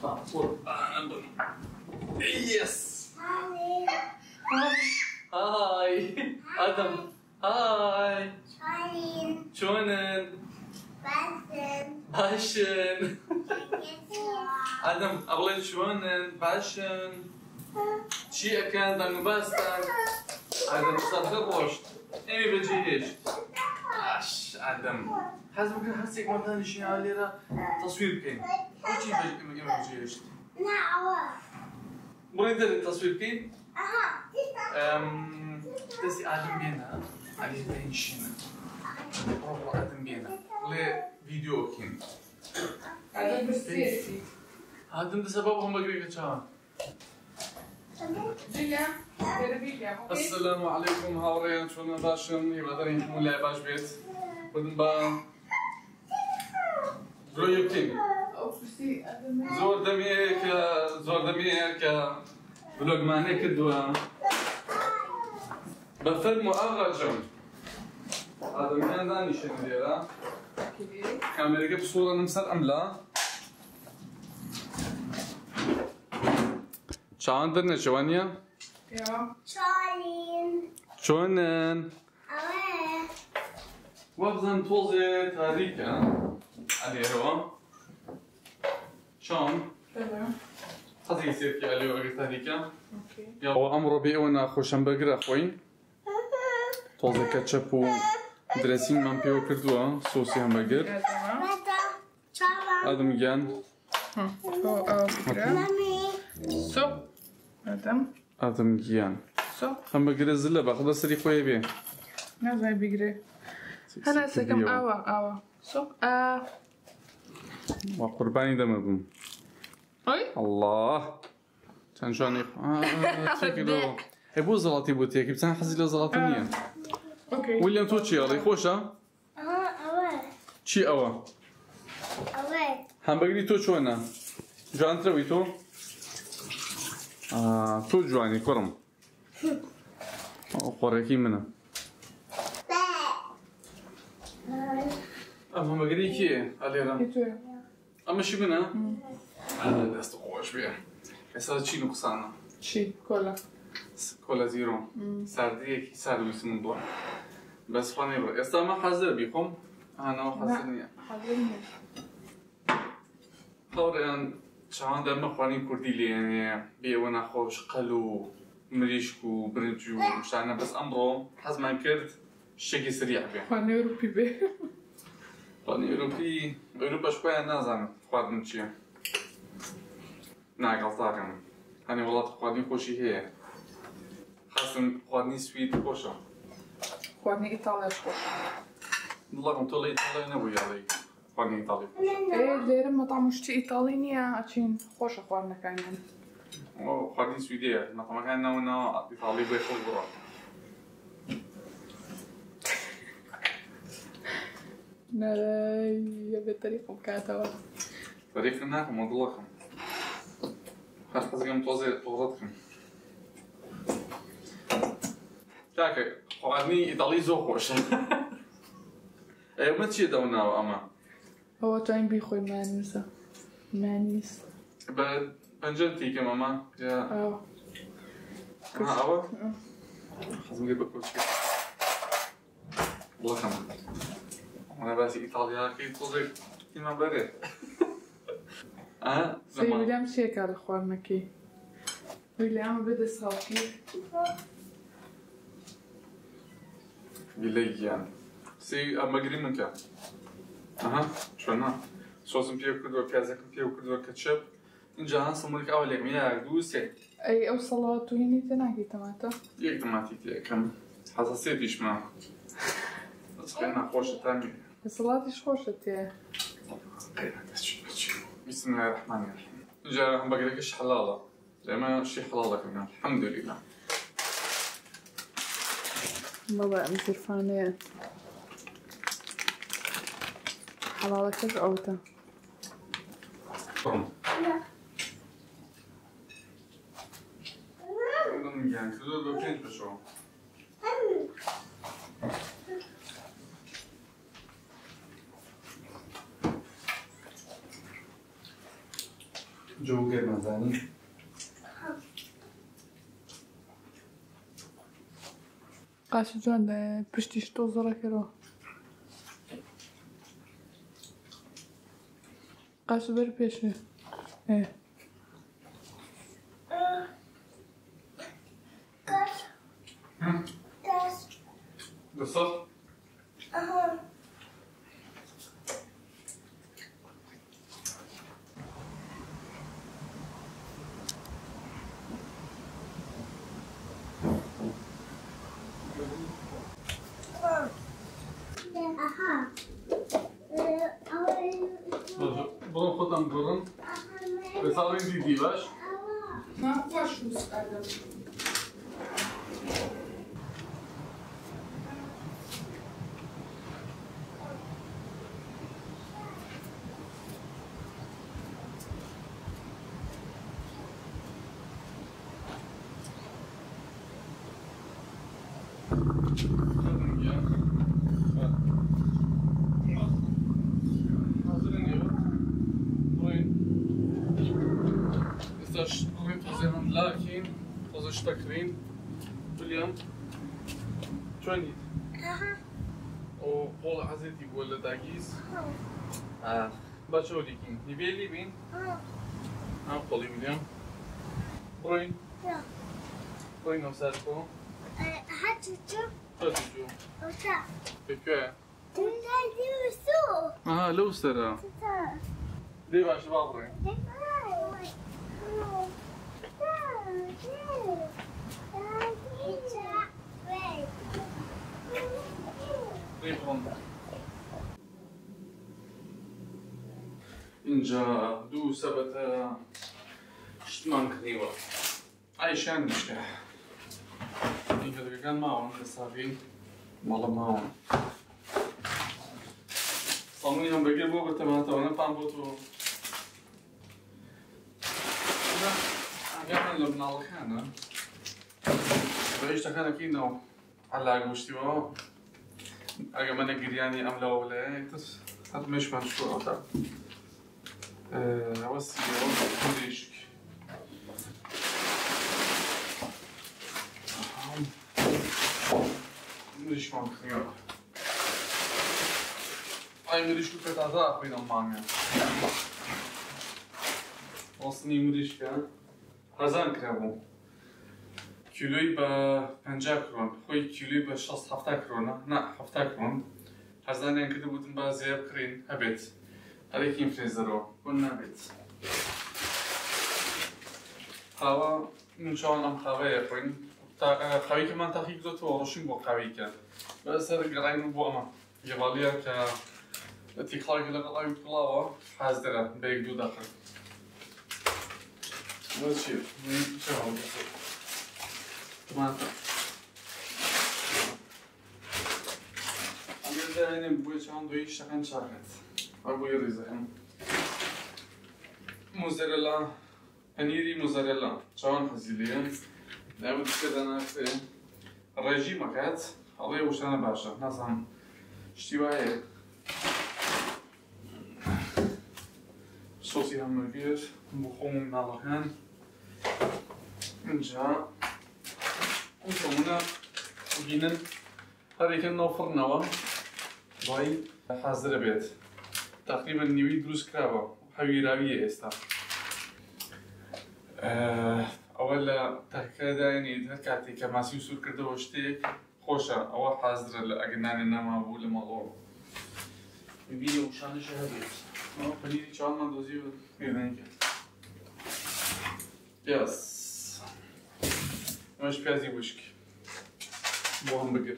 يس. هاي ادم. هاي شلونن؟ باشن. ادم اغلى شلونن؟ باشن. شي كان دانو باستان. ادم صدق رشد. امي بجيش. اش ادم. حسبك حسيك مرتين شي على تصوير كين. وشي بجيش. مريد التصوير كين؟ دسي ادم بينا. علي بينشينا. روح ادم بينا. ليه فيديو كين. ادم بسيتي. ادم ده سببهم بقريك كان. السلام عليكم هاورين شلون باشن يبادرين حمولة باش بيت بدن با برويكتين زور دميك بلوغ معنى كدوا بفيلم أغرجم هذا مكان داني شنو ديرا كاميرا جاب صورة نمسر أم لا شو عندنا جوانيا؟ Ja. شلونن؟ وابزن توزي تاريكا عليرو شلون؟ تمام. خذي يصير في عليرو أجي تاريكا اوكي. يلا أمرو بيونا خوش همبرجر أخوي توزي كاتشب و دريسين من بيو كردوا صوصي همبرجر تمام. آدم جان سو ادم آدم جان سو همبرجر زلة باخذ سري خوي بيه نه زي بيجري انا سكم اوا سو وقرباني دمكم اي الله كان شو عني شكله ابو زلطي بوتيك بتاع حزي لزلطنيه اوكي ويليام توتشي يلا خوشا شي اوا همبرجري تو شونا جوان تروي تو تو جواني كرم قريكي منها همبرجري كي علينا اما شي منها هذا دست قوش بيه بس هذا شي نقصانه شي كولا كولا زيرو سرديك سردو يسمون بس فاني بقى يسا ما حذر بيكم انا حذرني حاضرني خوريان شعان دم خواني كردي لي يعني بيوانا خوش قلو مريشكو برنجو مشانا بس امرو حزما كرت شكي سريع بيه فاني اوروبي بي فاني اوروبا شوية نازم خوادن چيه نا غلطاكم هاني والله خوادني خوشي هي خاصة خوادني سويد خوشة خواني ايطاليا شوي والله كنت طولي إيطالي نبوي علي خواني إيطالي ايه ليه مطعم مشتي ايطالينيا اتشين خوش اخواننا كاين خوادني سويدية مطعم كان نونا إيطالي بيخوش برا ناي يا بطريقة مكاتبة طريقنا ومضلكم هل حزقم توزي طورتكم تاكي خوادني إيطالي زو خوش ايه ما تشي دونا أما هو تاين بيخوي مانيسا مانيس بنجلتي كم أما يا أول خزم جيب كل شيء والله خم أنا بس إيطاليا كي توزي كيما بري سي ويليام شيك على اخواننا كي ويليام بدا صافي بيلي يعني سي أما قريب من كان شونا صوص بيو كدو بيازك بيو كدو كاتشب إنجا هنصمرك أول يوم يا دوسي اي او صلاة وهني تناكي تماتا يك تماتي كم حساسيتيش ما بس خلينا خوش تاني الصلاة ايش خوشت يا بسم الله الرحمن الرحيم جا هم بقولك ايش حلالة زي ما شي حلالة كمان الحمد لله بابا مصير فانية حلالة كيف اوتا يعني كذا لو كنت بشو جو گرم زنی قاسو جان ده پشتیش تو زرا کرو قاسو بر پیشه قصة؟ برو خودم برم بسازیم دیدی باش؟ نه خوش دوست کردم لكن خذش تكرين باليوم شو عندي؟ وقول حزتي ولا داقيس؟ بشو ليكين نبيلي بين؟ قولي باليوم بروين بروين وسالكو هاتشو هاتشو وتا بكوة تنادي لو سرا ليه باش بابروين؟ اینجا دو سبت شتمان کنیوه عیشان نشته اینجا دیگه کن ماون حسابی مالا ماون صامونی هم بگیر بو بتماتا و نپام بو تو اگر من لبنان الخانه بايش تكان كي نو على غوشتي و اگر من گریانی عمله ولا تس هات مش من شو اتا واسي وديشك مش من خيار اي مديش كنت تعذاب بين امامي وصني مديش كان هزان كرابو کیلویی با 50 کرون، خوی کیلویی با 60-70 کرونه، نه 70 کرون. هزینه این کدی بودن با زیاد کرین هبیت. هر کی فریزر رو کن نبیت. خوا من شان ام خوایی کنیم. تا خوایی که من تحقیق داد تو آرشیم با خوایی که. بس سر گراییم با اما. یوالیه که تیخلای که لقای کلاوا حاضر داره به یک دو داخل. بس چی؟ چه هم Tomata. Agora ainda vou deixar dois chacanchacat. Agora eu dizer. Mozzarella, paniri mozzarella. شلون حزيلين؟ نعمل كذا أنا في الرجيم كات. الله وش أنا باشا. نظام اشتواء. صوصي هم كبير. بخوم من الخان. نجا. وصلنا وجينا هذيك النوفر نوا باي حاضر بيت تقريبا نيوي دروس كرابا حوي راوية استا اولا تاكدا يعني تركاتي كماسي وسور كرده وشتيك خوشا او حاضر لاجنان انما ابو لمالو الفيديو وشان شهاديت او بنيتي شان ما دوزي يدنك يس مش بيازي وشكي بو همبرجر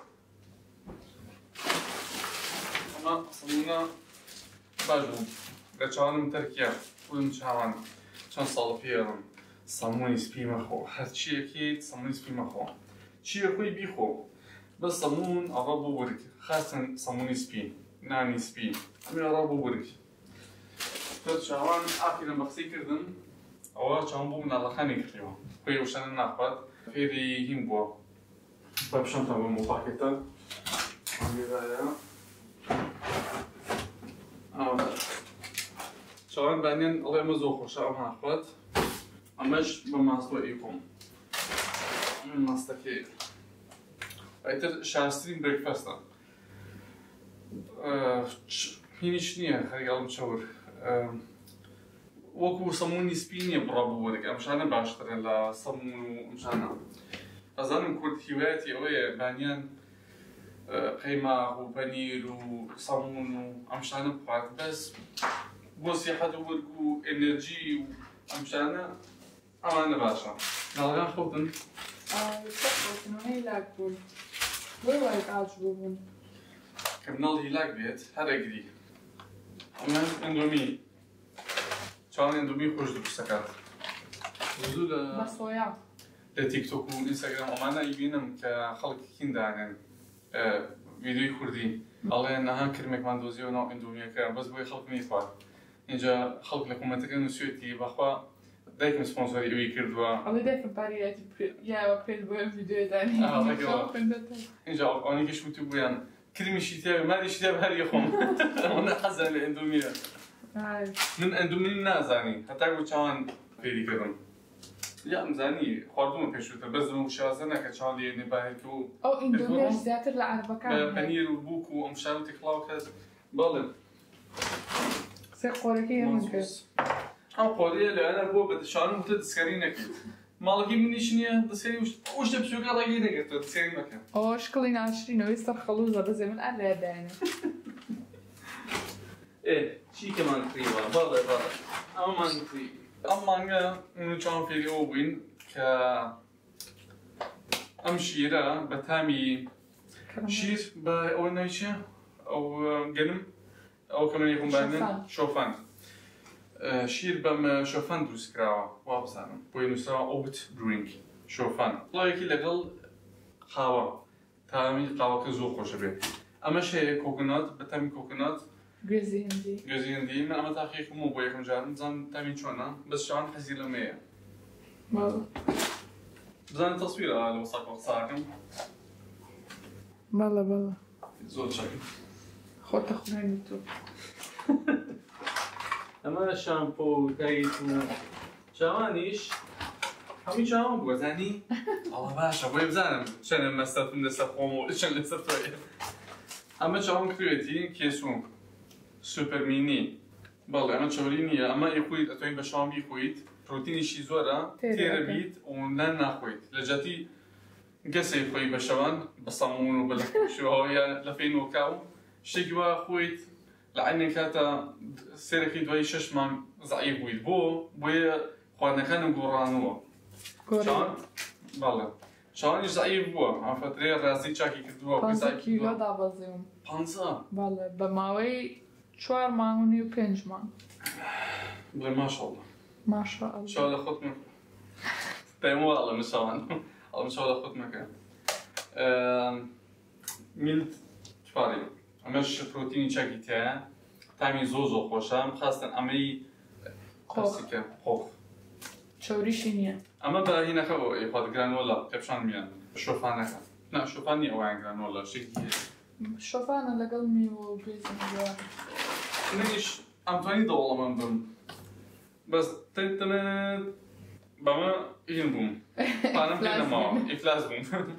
اما صمونا باجو قچانم تركيا ولم شاوان چون سال پیرم صموني سبي مخو هر چی اكيد صموني سبي مخو چی اخوي بيخو بس صمون اغابو ورك خاصة صموني سبي ناني سبي امي اغابو ورك تر شاوان اخيرا بخسي كردن اول چون بو من الله خاني كريو خوي وشان ناخد فيري هم بوا طيب شنطة بالمباكتة عندي ذايا شوان بانين الله يمزو خوشا أم هاخوات أمش بماسلو إيكم من ماستكي أيتر شارسترين بريكفاستا هينيش نية خلي قلب شور وكو صموني سبيني برابو ولك أمشانا باشتر لا صمونو أمشانا أظن كورد هواياتي أوي بانيان قيمة وبنير وصمون وأمشانا بقعد بس بوسي حد ورقو إنرجي وأمشانا أمانة باشا نالغان خوتن يتفقوا إنه هي لاقبون وين عاجبون كمنال هيلاك بيت هذا قدي أمان اندومي شان اندومي خوش دبستكات وزول بس ويا لتيك توك وإنستغرام أمانا يبينم كخلق كين دانن فيديو كردي الله إنها كلمة كمان دوزيو نوع اندومي كان بس بوي خلق ميفار إنجا خلق لكم منطقة نسيتي بخوا دايكم سبونسوري وي كردوا الله دايما باري يا بريد بوين فيديو تاني إنجا أنا كيش متوبيان كلمة شتاء ما لي شتاء بهالي يخون أنا حزن الاندومي من اندومي نازاني حتى قلت شان فيدي كردم لا مزاني خاردوم بيشوته بس دم شازنا كشان لي نباهكو أو إندونيش زيادة العربكان بنير وبوك وأمشان تخلاو كذا بالله سيقولكي يمكن أم قولي لأنا بو بدشان متدسكرين أكيد مالكي مني شنيا دسكرين وش تبسوق على جينا قلت دسكرين مكان أو شكلين عشرين ويستر خلوزة بس من ألا دانا إيه شي كمان قريبا بالله أما ما نقري أما أنا من كان في اليومين ك أمشيرة بتامي شير بأول نيشة أو قلم أو كمان يكون بعدين شوفان شير بم شوفان دروس كراوا وابسانم بوينوسا أوت برينك شوفان لا يكي لقل قهوة تامي قهوة كزو خوش به أما شيء كوكونات بتامي كوكونات جوزي هندي من أما تحقيق مو بويكم جان زان تامي شونا بس شان حزي لمية والله زان تصوير على وساق وساقم بالله زود شكل خود تخوني تو أما شامبو تايتو شامانيش همین شام بگذنی؟ الله باشه باید بزنم چنین مستفون دست خومو چنین مستفوی اما شام کریتی کیسون سوپر مینی بالا اما چورینیه اما یکوید اتوین به شام یکوید پروتینیشی زورا تیره بید و نه نخوید لجاتی قصي خوي بشوان بصمون وبالشو هي لفين وكاو شيكوا خويت لعين كاتا سيركي دوي ششمان ضعيف ويد بو خوانا كانوا قرانوا شان بالله شان ضعيف بو عم فترة رازي شاكي كدوا 5 كيلو دابزيهم 5 بالله بماوي 4 مانوني و 5 مان ما شاء الله ما شاء الله ان شاء الله خذ من تيمو والله مشان الله ان شاء الله خذ مكان ميلت كفاري امش بروتين شاكي تاع تامي زوزو خوشام خاصة امي خوخ خوخ شوري شينيا اما بقى هنا خو يفاد جرانولا كبشان ميان شوفانك لا شوفاني او عن جرانولا شيء شوفانا لقلمي وبيزن الواحد ليش أمتوني دولة من بوم بس تنتنا بما ينبوم أنا بينا ما إفلاس بوم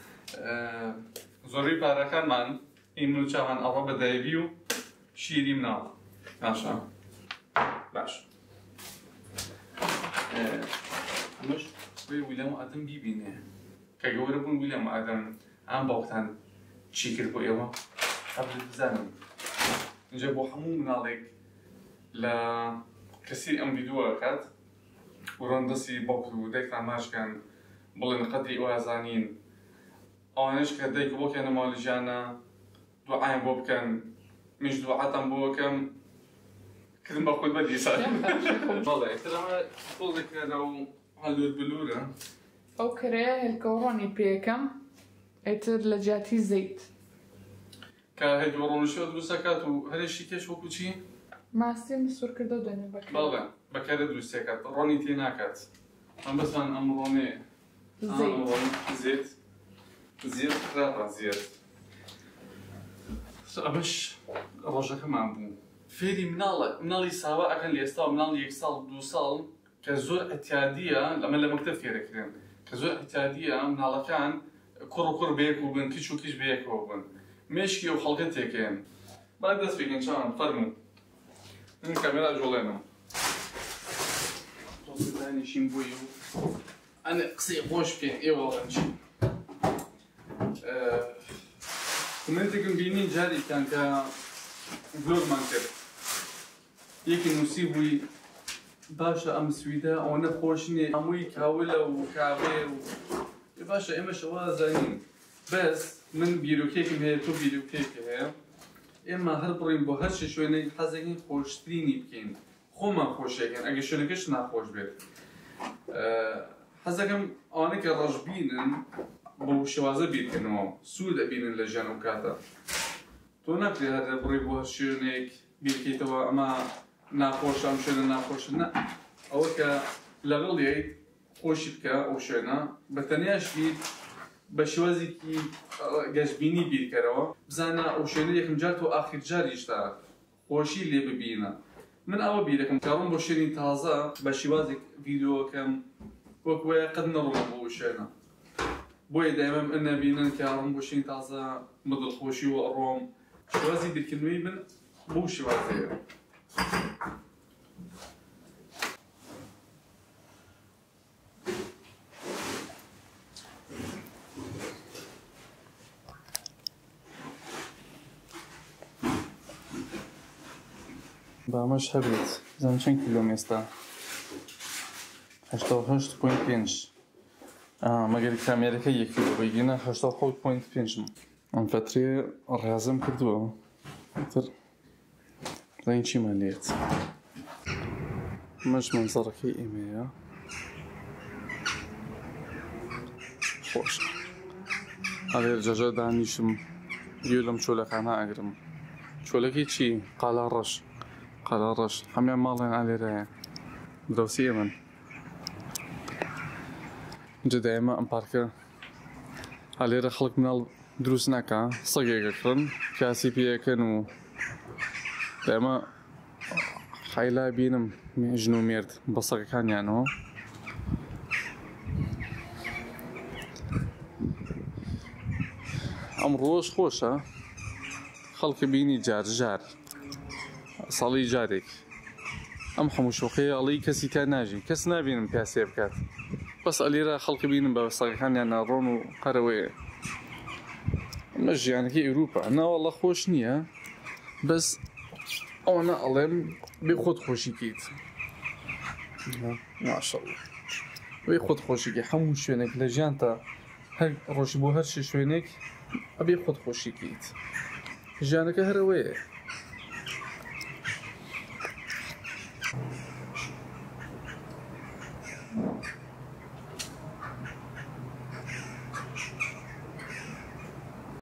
زوري باركان من إنه شافن أربعة دايبيو شيري منال ناشا باش مش ويليام آدم بيبينه كجوهر بون ويليام آدم عم باقتن شيكر بويما قبل الزمن نجيبو حمو من عليك لا كثير أم فيديوهات ورندسي بوكو ديك عماش كان بلن قدري وازانين آنش كديك بوك أنا مال جانا دعاء بوب كان مش دعاء تام بوب كان كذا بقول بدي صار والله ترى طول ذكر لو هالود بلورة أو كريه الكوروني بيكم اتر لجاتي زيت كهيد ورونشود بسكات وهذا الشيء كيش هو كذي ما استيم السور كده دنيا بكرة بالله بكرة دوسكات روني تيناكات أنا بس أنا أمروني زيت زيت راه زيت أبش رجع كمان بو فێری مناڵی ساوا ئەکەن لە ئێستا و مناڵی 1 ساڵ 2 ساڵ کە زۆر ئەتیادیە لەمە لە مەکتەب فێرەکرێن کە زۆر ئەتیادیە مناڵەکان کوڕ و کوڕ بەیەکەوە بن کچ و کچ بەیەکەوە بن مێشکی و خەڵکە تێکەن با دەست بگەن چاوان فەرموو من کامێرا جوڵێنم دانیشیم بووی و ئەنە قسەی خۆش بکەین ئێوە ئەنچین کومنتێکم بینین جارێکیان کە ڤلۆگمان کرد یەکی نووسی بووی باشە ئەم سویدە ئەوە نەخۆش نییە هەمووی کاولە و کاوێ و باشە ئێمە شەوا زانین بەس من بیرۆکێکم هەیە تۆ بیرۆکێکی هەیە ئێمە هەر بڕین بۆ هەر شوێنەی حەزەکەین خۆشترینی بکەین خۆمان خۆشیەکەن ئەگەر شوێنەکەش ناخۆش بێت حەزەکەم ئەوانە کە ڕەشبینن بۆ شێوازە بیرکەنەوە سوود ئەبینن لە ژیان و کاتە تۆ ناکرێ هەر بڕی بۆ هەر شوێنێک بیرکەیتەوە ئەمە ناخۆشە ئەم شوێنە ناخۆشە نە ئەوە کە لەگەڵیەک خۆشی بکە ئەو شوێنە بە تەنیاش بیت بە شێوازێکی گەشتبینی بیرکەرەوە بزانە ئەو شوێنە یەکەم جار تۆ ئاخر جاریشتا خۆشی لێ ببینە من ئەوە بیرەکەم کاڕۆم بۆ شوێنی تازە بە شێوازێک ڤیدیۆکەم وەک وایە قەت نەڕۆم بۆ شوێنە بۆیە دایمەم نەبینن کە ڕۆم بۆ شوێنی تازە بەدڵخۆشی و ئەڕۆم شێوازی بیرکردنەوەی من بۆ شێوازەیە بامەش هەبێت زانم چەند کیلۆم ئێستا 88.5 مەگەر کامێرەکە 1 کیلۆ بەیگینە 87.5 ئەم فترێ ڕازم کردووە تر زین چیمان لێت مەش مەنزەڕەکەی ئێمەیە خۆشە ئەلێر جەجە دانیشم گوێ لەم چۆلەکانە ئەگرم چۆلەکەی چی؟ قالاڕەش قالاڕەش هەمیان ماڵیان ئالێرایە دەوسیە من اینجا دایما ئەم پارکە ئالێرە خەڵک مناڵ دروست ناکە سەگێکەکڕن کاسی پێەکەن و دایما حیلا بینم ژن و مێرد بە سەگەکانیانەوە ئەم ڕۆژ خۆشە خەڵکە بینی جار جار ساڵی جارێک ئەم هەموو شوقەیە ئەڵی کەسی تا ناژی کەس نابینم پیاسێ بکات بەس ئەلێرە خەڵکی بینم بە سەگەکانیان ناڕۆن و هەرەوەیە ئەمە ژیانەکەی ئەوروپا ناوەڵە خۆش نییە بەس ئەوەنە ئەڵێم بێ خۆت خۆشیکەیت ماشەڵڵا بێ خۆت خۆشیکە هەموو شوێنێک لە ژیانتە هەر ڕۆژی بۆ هەر شوێنێک ئەبێ خۆت خۆشیکەیت ژیانەکە هەرەوەیە